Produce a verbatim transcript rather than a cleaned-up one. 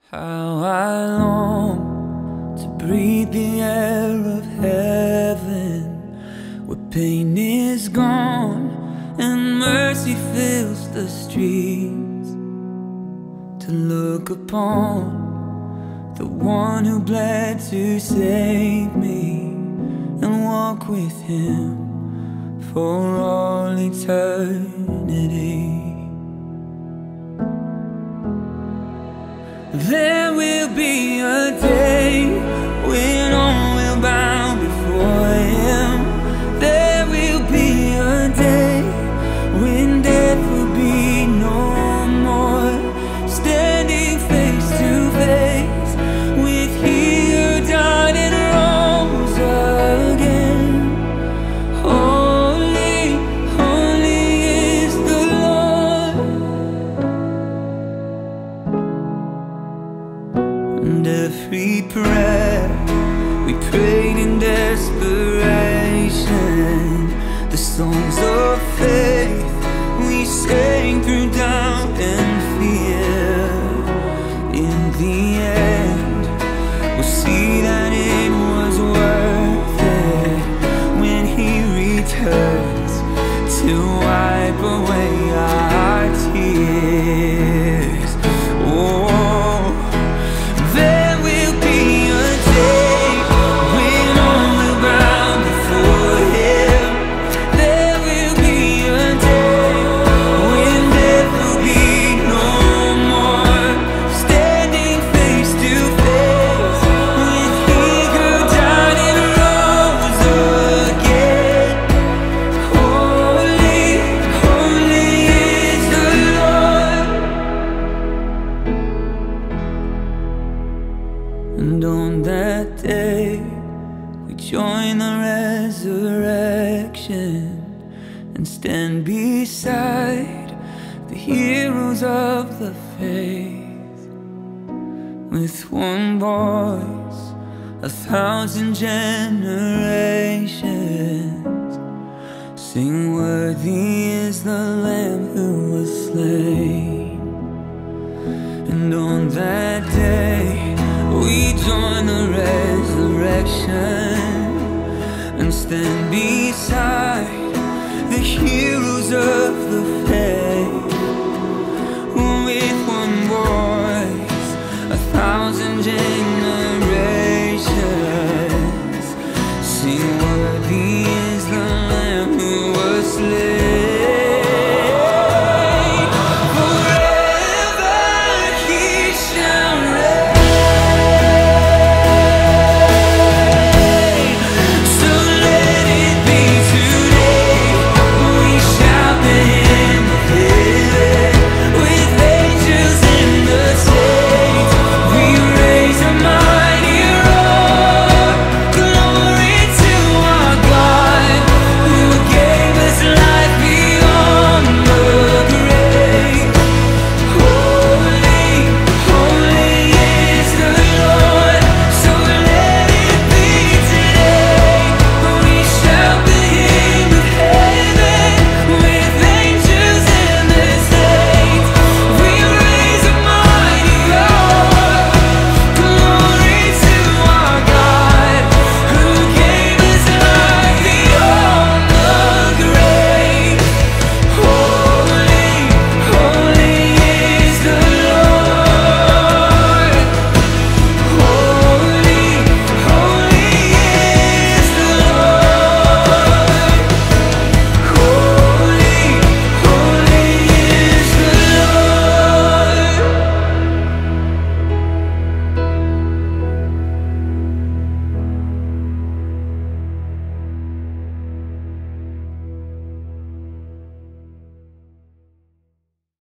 How I long to breathe the air of heaven, where pain is gone and mercy fills the streets. To look upon the one who bled to save me and walk with him for all eternity. There will be a day when all will bow before him. There will be a day when death will be no more, standing face to face with he who died and rose again. Holy, holy is the Lord. And every prayer we prayed in desperation, the songs of faith we sang through doubt and fear, in the end we'll see that it was worth it when he returns to wipe away our tears. Oh, and on that day we join the resurrection and stand beside the heroes of the faith. With one voice, a thousand generations sing, worthy is the Lamb who was slain. And on that day we join the resurrection and stand beside the heroes of the faith.